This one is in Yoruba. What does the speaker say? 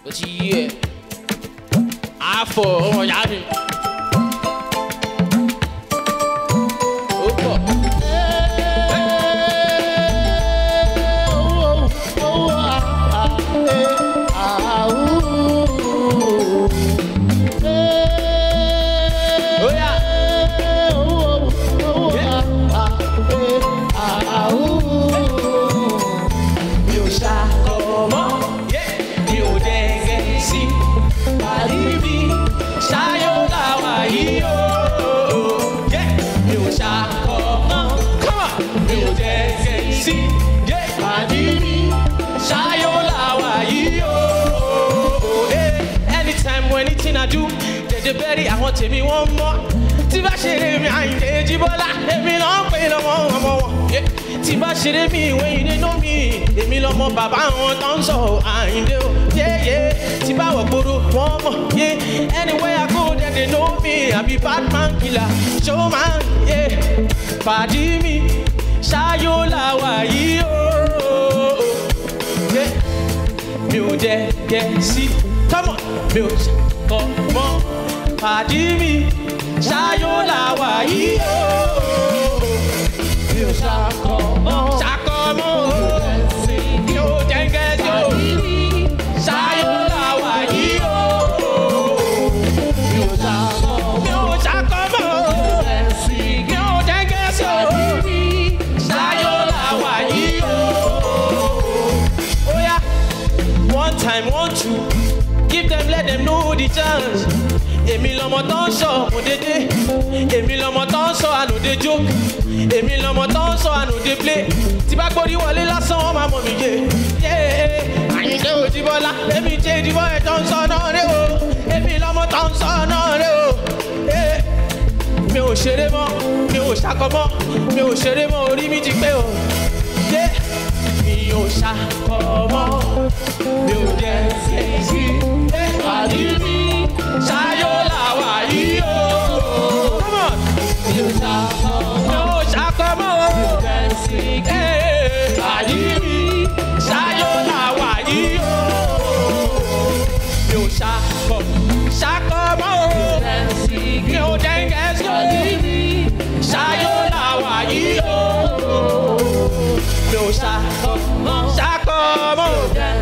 But yeah, I for y'all. I want to me one more. Tiba shire me I jibola. Emi lo pe lo mo. Tiba shire me when you didn't know me. Emi lo mo baba won ton so Ayinde o. Yeah. Tiba wo gboro one more. Yeah. Anywhere I go then they know me. I be Batman killer, showman. Yeah. Padi me, shayo la wa yi o. Yeah. Mi o je get see. Come on, mi o come on. Padi mi, shayo la wa yi o. Mi o shako, shako mo. Mi o jenge yo. Shayo la wa yi o. Mi o shako mo. Mi o jenge yo. Shayo la wa yi o. Oh yeah, one time, 1, 2. Give them, let them know the chance. Emi lomo ton so mo dede. Emi lomo ton so I no dey joke. Emi lomo ton so I no dey play. Ti ba gbori wọlé lásán wọ́n máa mọ̀ mí yé. Yeah, Ayinde o Jibola. Emi je Jibo e ton so náà re o. Emi lomo ton so náà re o. Mi ò ṣeré mọ́, mi ò ṣakọ mọ́, mi ò ṣeré mọ́, orí mi ti pé o. Yeah, mi ò ṣakọ mọ́, mi ò jẹ́ sèṣì. Pàdé mi. Shayo la wa yi o. Come on. No shako mo. Hey, padi mi. Shayo la wa yi o. No shako mo. No dengue yo. Shayo la wa yi o. No shako mo.